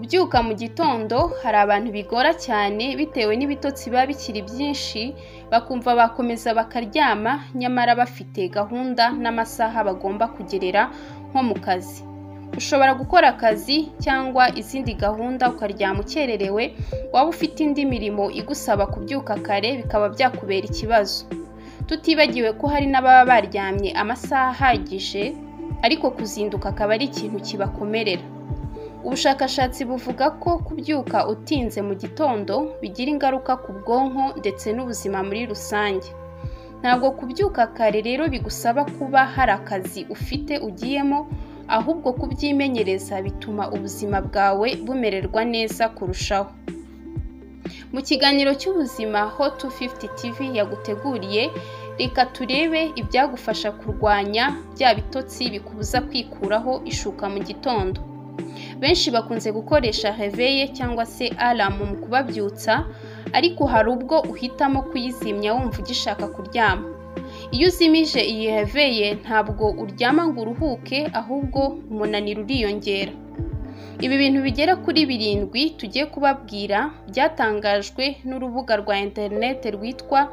Kubyuka mu gitondo hari abantu bigora cyane bitewe n'ibitotsi biba bikiri byinshi, bakumva bakomeza bakaryama nyamara bafite gahunda n'amasaha bagomba kugerera nko mu kazi. Ushobora gukora akazi cyangwa izindi gahunda ukaryama ukererewe, waba ufite indi mirimo igusaba kubyuka kare bikaba byakubera ikibazo. Tutibagiwe ko hari n'ababa baryamye amasaha ahagije ariko kuzinduka akaba ari ikintu kibakomerera. Ubushakashatsi buvuga ko kubyuka utinze mu gitondo bigira ingaruka ku bwonko ndetse n'ubuzima muri rusange. Ntabwo kubyuka kare rero bigusaba kuba hari akazi ufite ugiyemo, ahubwo kubyimenyereza bituma ubuzima bwawe bumererwa neza kurushaho. Mu kiganiro cy'ubuzima Hot 250 TV yaguteguriye, reka turebe ibyagufasha kurwanya bya bitotsi bikubuza kwikuraho ishuka mu gitondo. Benshi bakunze gukoresha réveil cyangwa se alarm mu kubabyutsa, ariko hari ubwo uhitamo kuyizimya wumva ugishaka kuryama. Iyo uzimije iyi réveil ntabwo uryama ngo uruhuke, ahubwo umunaniro uriyongera. Ibi bintu bigera kuri 7 tugiye kubabwira byatangajwe n'urubuga rwa internet rwitwa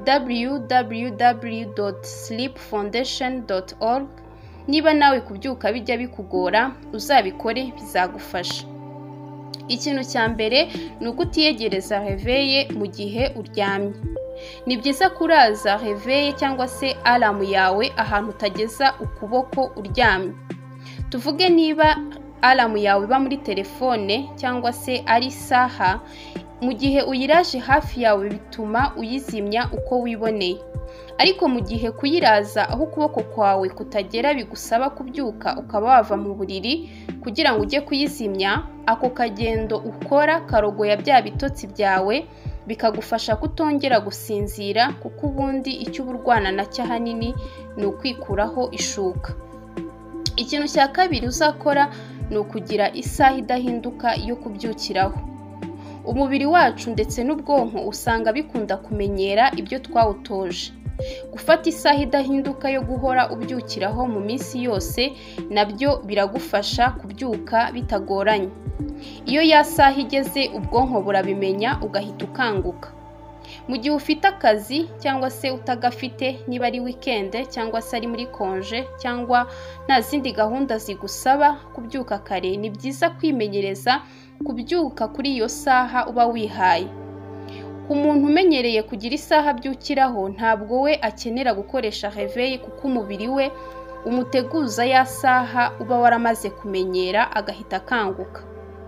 www.sleepfoundation.org. Niba nawe kubyuka bijya bikugora, uzabikore bizagufasha. Ikintu cya mbere ni ukutiyegereza réveil mu gihe uryamye. Ni byiza kuraza réveil cyangwa se alarm yawe ahantu utageza ukuboko uryamye. Tuvuge niba alarm yawe iba muri telefone cyangwa se ari isaha, mu gihe uyiraje hafi yawe bituma uyizimya uko wiboneye. Ariko mu gihe kuyiraza aho ukuboko kwawe kutagera bigusaba kubyuka ukaba wava mu buriri kugira ngo ujye kuyizimya, ako kagendo ukora karogoya bya bitotsi byawe, bikagufasha kutongera gusinzira, kuko ubundi icyo uburwana nacyo ahanini ni ukwikuraho ishuka. Ikintu cya kabiri uzakora ni ukugira isaha idahinduka yo kubyukiraho. Umubiri wacu ndetse n'ubwonko usanga bikunda kumenyera ibyo twawutoje. Gufata isaha idahinduka yo guhora ubyukiraho mu minsi yose nabyo biragufasha kubyuka bitagoranye. Iyo ya saha igeze ubwonko burabimenya ugahita ukanguka. Mu gihe ufite akazi cyangwa se utagafite, niba ari weekend cyangwa se ari muri konje cyangwa nta zindi gahunda zigusaba kubyuka kare, ni byiza kwimenyereza kubyuka kuri iyo saha uba wihaye. Umuntu umenyereye kugira isaha abyukiraho ntabwo we akenera gukoresha réveil, kuko umubiri we umuteguza ya saha uba waramaze kumenyera agahita akanguka.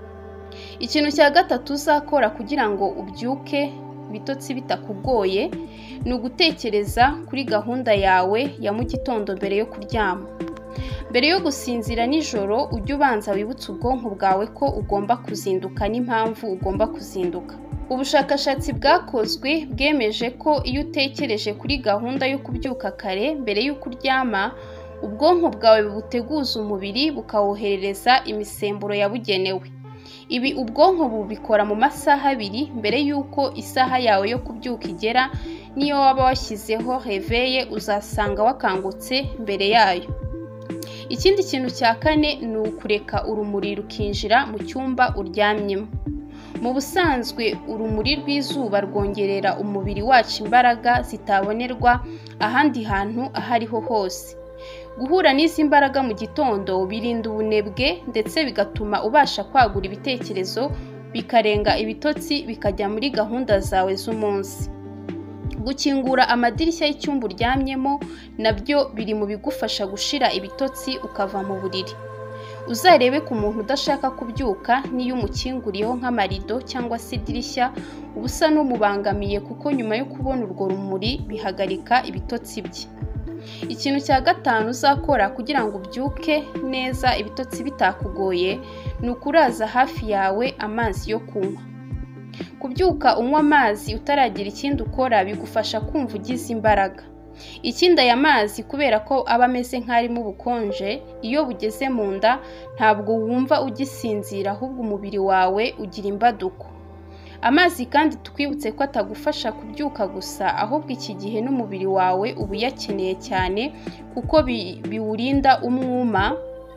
Ikintu cya gatatu uzakora kugira ngo ubyuke ibitotsi bitakugoye ni ugutekereza kuri gahunda yawe ya mu gitondo mbere yo kuryama. Mbere yo gusinzira nijoro ujye ubanza wibutse ubwonko bwawe ko ugomba kuzinduka n'impamvu ugomba kuzinduka. Ubushakashatsi bwakozwe bwemeje ko iyo utekereje kuri gahunda yo kubyuka kare mbere y'uko uryama, ubwonko bwawe buteguza umubiri bukawoherereza imisemburo yabugenewe. Ibi ubwonko bubikora mu masaha 2 mbere y'uko isaha yawe yo kubyuka igera. Niyo waba washyizeho réveil uzasanga wakangutse mbere yayo. Ikindi kintu cya kane ni ukureka urumuri rukinjira mu cyumba uryamyemo. Mu busanzwe urumuri rw'izuba rwongerera umubiri wacu imbaraga zitabonerwa ahandi hantu aho ariho hose. Guhura n'izi mbaraga mu gitondo birinda ubunebwe ndetse bigatuma ubasha kwagura ibitekerezo, bikarenga ibitotsi bikajya muri gahunda zawe z'umunsi. Gukingura amadirishya y'icyumba uryamyemo nabyo biri mu bigufasha gushira ibitotsi ukava mu buriri. Uzarebe ku muntu udashaka kubyuka, niyo umukinguriyeho nk'amarido cyangwa se idirishya uba usa n'umubangamiye, kuko nyuma yo kubona urwo rumuri bihagarika ibitotsi bye. Ikintu cya gatanu uzakora kugira ngo ubyuke neza ibitotsi bitakugoye ni ukuraza hafi yawe amazi yo kunywa. Kubyuka unywa amazi utaragira ikindi ukora bigufasha kumva ugize imbaraga. Ikindi aya mazi kubera ko aba ameze nk'arimo ubukonje, iyo bugeze mu nda ntabwo wumva ugisinzira, ahubwo umubiri wawe ugira imbaduko. Amazi kandi twibutse ko atagufasha kubyuka gusa, ahubwo iki gihe n'umubiri wawe uba uyakeneye cyane, kuko biwurinda umwuma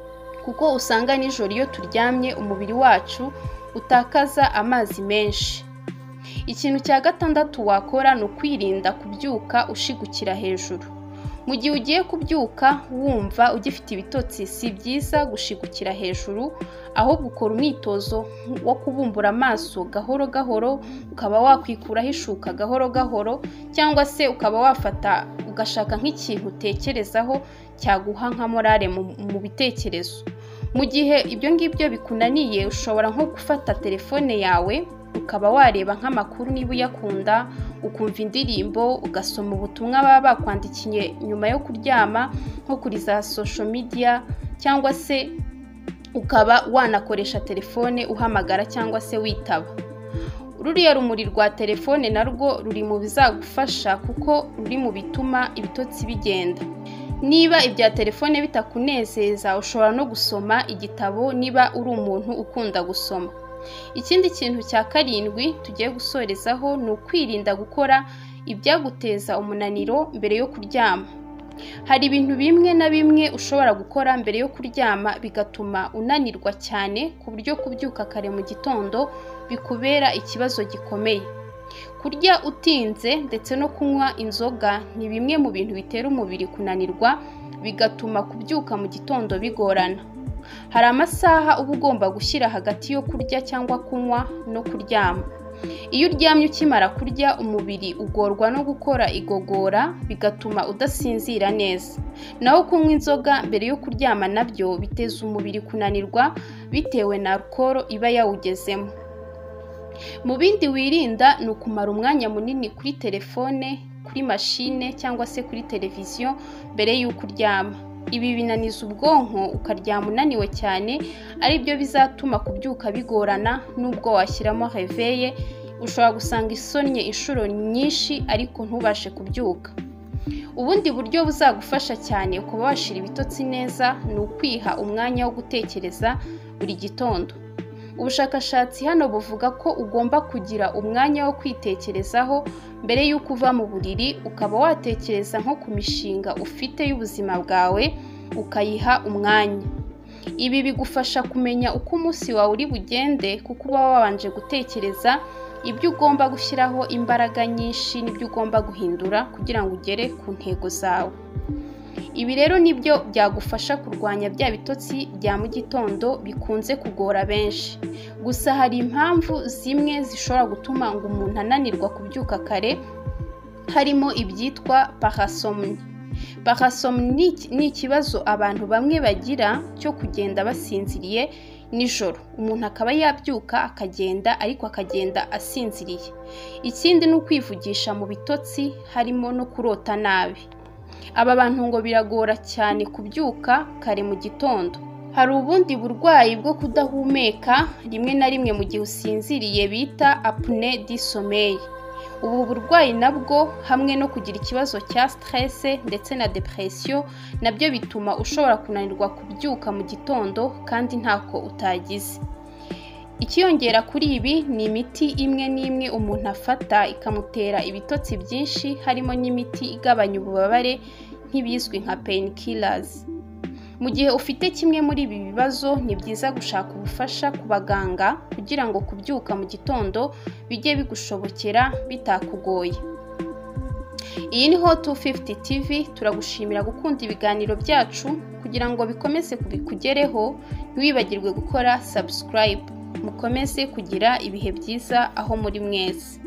kuko usanga nijoro iyo turyamye umubiri wacu utakaza amazi menshi. Ikintu cya gatandatu wakora ni ukwirinda kubyuka ushigukira hejuru. Mu gihe ugiye kubyuka wumva ugifite ibitotsi, si byiza gushigukira hejuru, ahubwo ukora umwitozo wo kubumbura amaso gahoro gahoro, ukaba wakwikuraho ishuka gahoro gahoro, cyangwa se ukaba wafata ugashaka nk'ikintu utekerezaho cyaguha nka morale mu bitekerezo. Mu gihe ibyo ngibyo bikunaniye, ushobora nko gufata telefone yawe ukaba wareba nk'amakuru niba uyakunda, ukumva indirimbo, ugasoma ubutumwa baba bakwandikiye nyuma yo kuryama nko kuri za social media, cyangwa se ukaba wanakoresha telefone uhamagara cyangwa se witaba. Ruriya rumuri rwa telefone narwo ruri mu bizagufasha kuko ruri mu bituma ibitotsi bigenda. Niba ibya telefone bitakunezeza, ushobora no gusoma igitabo niba uri umuntu ukunda gusoma. Ikindi kintu cya karindwi tugiye gusorezaho ni ukwirinda gukora ibyaguteza umunaniro mbere yo kuryama. Hari ibintu bimwe na bimwe ushobora gukora mbere yo kuryama bigatuma unanirwa cyane ku buryo kubyuka kare mu gitondo bikubera ikibazo gikomeye. Kurya utinze ndetse no kunywa inzoga ni bimwe mu bintu bitera umubiri kunanirwa, bigatuma kubyuka mu gitondo bigorana. Hari amasaha uba ugomba gushyira hagati yo kurya cyangwa kunywa no kuryama. Iyo uryamye ukimara kurya, umubiri ugorwa no gukora igogora, bigatuma udasinzira neza. Naho kunywa inzoga mbere yo kuryama nabyo biteza umubiri kunanirwa bitewe na alcohol iba yawugezemo. Mu bindi wirinda ni ukumara umwanya munini kuri telefone, kuri mashine cyangwa se kuri televiziyo mbere y'uko uryama. Ibi binaniza ubwonko ukaryama unaniwe cyane, ari byo bizatuma kubyuka bigorana. Nubwo washyiramo réveil, ushobora gusanga isonnye inshuro nyinshi ariko ntubashe kubyuka. Ubundi buryo buzagufasha cyane kuba washira ibitotsi neza ni ukwiha umwanya wo gutekereza buri gitondo. Ubushakashatsi hano buvuga ko ugomba kugira umwanya wo kwitekerezaho mbere y'uko uva mu buriri, ukaba watekereza nko ku mishinga ufite y'ubuzima bwawe ukayiha umwanya. Ibi bigufasha kumenya uko umunsi wawe uri bugende, kuko uba wabanje gutekereza ibyo ugomba gushyiraho imbaraga nyinshi n'ibyo ugomba guhindura kugira ngo ugere ku ntego zawe. Ibi rero nibyo byagufasha kurwanya bya bitotsi bya mu gitondo bikunze kugora benshi. Gusa hari impamvu zimwe zishobora gutuma ngo umuntu ananirwa kubyuka kare, harimo ibyitwa parasomnie. Parasomnie ni ikibazo abantu bamwe bagira cyo kugenda basinziriye nijoro. Umuntu akaba yabyuka akagenda, ariko akagenda asinziriye. Ikindi ni ukwivugisha mu bitotsi, harimo no kurota nabi. Aba bantu ngo biragora cyane kubyuka kare mu gitondo. Hari ubundi burwayi bwo kudahumeka rimwe na rimwe mu gihe usinziriye bita apnée du sommeil. Ubu burwayi nabwo hamwe no kugira ikibazo cya stress ndetse na depression, nabyo bituma ushobora kunanirwa kubyuka mu gitondo kandi ntako utagize. Ikiyongera kuri ibi ni imiti imwe n'imwe umuntu afata ikamutera ibitotsi byinshi, harimo n'imiti igabanya ububabare nk'ibizwi nka painkillers. Mu gihe ufite kimwe muri ibi bibazo, ni byiza gushaka ubufasha ku baganga kugira ngo kubyuka mu gitondo bijye bigushobokera bitakugoye. Iyi ni Hot 250 TV, turagushimira gukunda ibiganiro byacu. Kugira ngo bikomeze kubikugereho, ntiwibagirwe gukora subscribe. Mukomeze kugira ibihe byiza aho muri mwese.